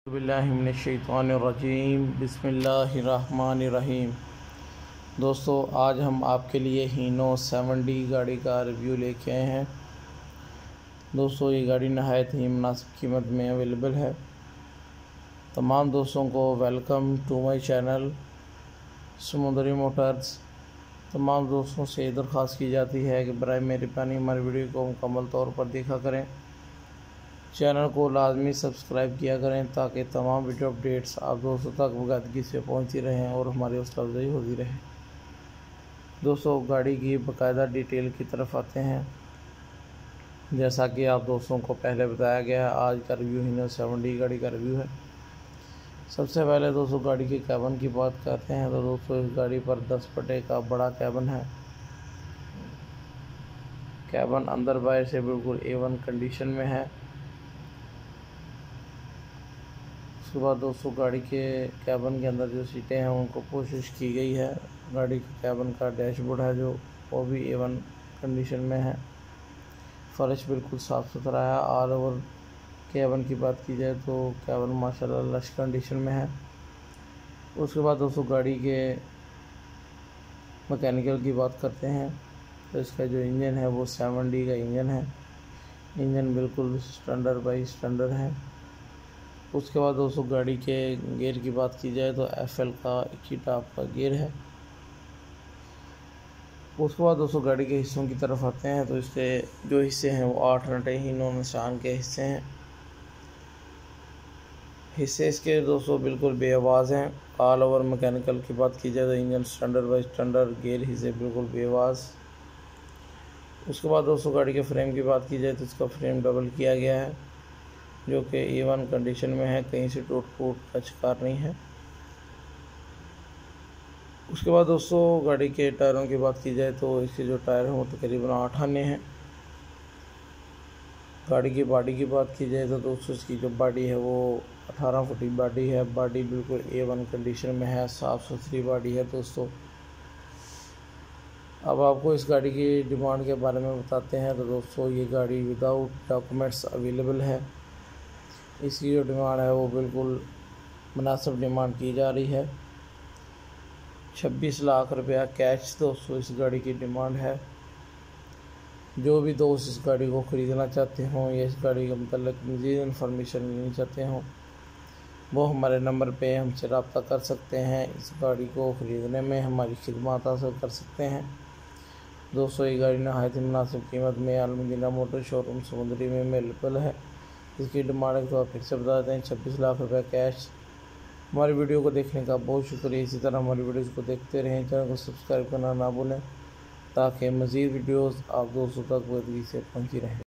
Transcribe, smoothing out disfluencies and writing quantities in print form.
बिस्मिल्लाहिर्रहमानिर्रहीम बिस्मिल्लाहिर्रहमानिर्रहीम। दोस्तों, आज हम आपके लिए हीनो 7D गाड़ी का रिव्यू लेके आए हैं। दोस्तों, ये गाड़ी नहायत ही मुनासिब कीमत में अवेलेबल है। तमाम दोस्तों को welcome to my channel Samundari motors. तमाम दोस्तों से दरख्वास्त की जाती है कि बराए मेहरबानी हमारी वीडियो को मुकम्मल तौर पर देखा करें। चैनल को लाजमी सब्सक्राइब किया करें ताकि तमाम वीडियो अपडेट्स आप दोस्तों तक बाकायदगी से पहुंचती रहें और हमारी हौसला अफजाई होती रहे। दोस्तों, गाड़ी की बाकायदा डिटेल की तरफ आते हैं। जैसा कि आप दोस्तों को पहले बताया गया, आज का रिव्यू हीनो 7D गाड़ी का रिव्यू है। सबसे पहले दोस्तों गाड़ी के कैबन की बात करते हैं तो दोस्तों इस गाड़ी पर 10 फुट का बड़ा कैबन है। कैबन अंदर बाहर से बिल्कुल A1 कंडीशन में है। उसके बाद दोस्तों गाड़ी के कैबन के अंदर जो सीटें हैं उनको कोशिश की गई है। गाड़ी के कैबन का डैशबोर्ड है जो वो भी A1 कंडीशन में है। फर्श बिल्कुल साफ़ सुथरा है। ऑल ओवर कैबन की बात की जाए तो कैबन माशाल्लाह लश कंडीशन में है। उसके बाद दोस्तों गाड़ी के मैकेनिकल की बात करते हैं तो इसका जो इंजन है वो 7D का इंजन है। इंजन बिल्कुल स्टैंडर्ड बाई स्टैंडर्ड है। उसके बाद दोस्तों गाड़ी के गियर की बात की जाए तो FL का एक ही टॉप का गियर है। उसके बाद दोस्तों गाड़ी के हिस्सों की तरफ आते हैं तो इसके जो हिस्से हैं वो 8 नटे हीनो निशान के हिस्से हैं। हिस्से इसके दोस्तों बिल्कुल बेआवाज़ हैं। ऑल ओवर मैकेनिकल की बात की जाए तो engine standard by standard, gear हिस्से बिल्कुल बेआवाज़। उसके बाद दोस्तों गाड़ी के फ्रेम की बात की जाए तो इसका फ्रेम डबल किया गया है जो कि A1 कंडीशन में है, कहीं से टूट फूट का शिकार नहीं है। उसके बाद दोस्तों गाड़ी के टायरों की बात की जाए तो इसके जो टायर हैं वो तकरीबन 8 आने हैं। गाड़ी की बॉडी की बात की जाए तो दोस्तों इसकी जो बॉडी है वो 18 फुट की बॉडी है। बॉडी बिल्कुल A1 कंडीशन में है, साफ़ सुथरी बॉडी है। दोस्तों अब आपको इस गाड़ी की डिमांड के बारे में बताते हैं तो दोस्तों ये गाड़ी विदाउट डॉक्यूमेंट्स अवेलेबल है। इसकी जो डिमांड है वो बिल्कुल मुनासिब डिमांड की जा रही है। 26 लाख रुपया कैश दोस्तों इस गाड़ी की डिमांड है। जो भी दोस्त इस गाड़ी को ख़रीदना चाहते हों या इस गाड़ी के मतलब मज़ीद इन्फॉर्मेशन लेनी चाहते हों वो हमारे नंबर पे हमसे रब्ता कर सकते हैं। इस गाड़ी को ख़रीदने में हमारी खिदमत हासिल कर सकते हैं। दोस्तों ये गाड़ी नहायत ही मुनासिब कीमत में अल-मदीना मोटर शोरूम समुंदरी में अवेलेबल है। इसकी डिमांड तो फिर से बता दें 26 लाख रुपये कैश। हमारी वीडियो को देखने का बहुत शुक्रिया। इसी तरह हमारी वीडियोज़ को देखते रहें। चैनल को सब्सक्राइब करना ना भूलें ताकि मज़ीद वीडियोज़ आप दोस्तों तक जल्दी से पहुँची रहें।